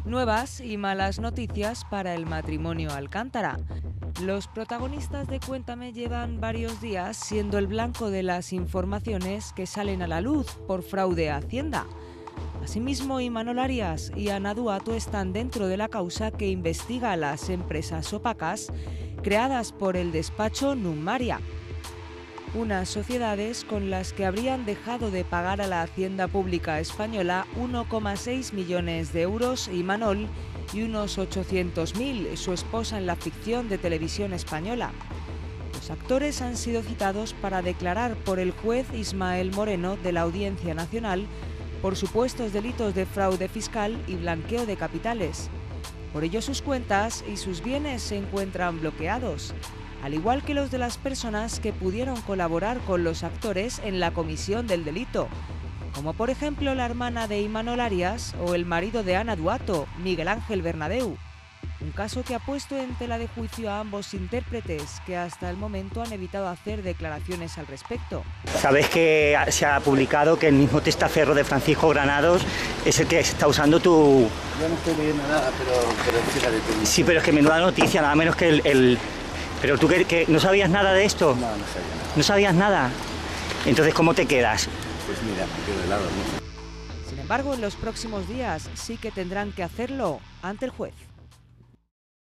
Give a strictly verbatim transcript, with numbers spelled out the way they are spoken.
Nuevas y malas noticias para el matrimonio Alcántara. Los protagonistas de Cuéntame llevan varios días siendo el blanco de las informaciones que salen a la luz por fraude a Hacienda. Asimismo, Imanol Arias y Ana Duato están dentro de la causa que investiga a las empresas opacas creadas por el despacho Numaria, unas sociedades con las que habrían dejado de pagar a la Hacienda Pública Española uno coma seis millones de euros Imanol y unos ochocientos mil su esposa en la ficción de televisión española. Los actores han sido citados para declarar por el juez Ismael Moreno de la Audiencia Nacional por supuestos delitos de fraude fiscal y blanqueo de capitales. Por ello, sus cuentas y sus bienes se encuentran bloqueados, al igual que los de las personas que pudieron colaborar con los actores en la comisión del delito, como por ejemplo la hermana de Imanol Arias o el marido de Ana Duato, Miguel Ángel Bernadeu. Un caso que ha puesto en tela de juicio a ambos intérpretes, que hasta el momento han evitado hacer declaraciones al respecto. Sabes que se ha publicado que el mismo testaferro de Francisco Granados es el que está usando tu... Yo no estoy leyendo nada, pero, pero fíjate tú. Sí, pero es que menuda noticia, nada menos que el... el... Pero tú que, que no sabías nada de esto. No, no sabía nada. ¿No sabías nada? Entonces, ¿cómo te quedas? Pues mira, me quedo de lado, ¿no? Sin embargo, en los próximos días sí que tendrán que hacerlo ante el juez.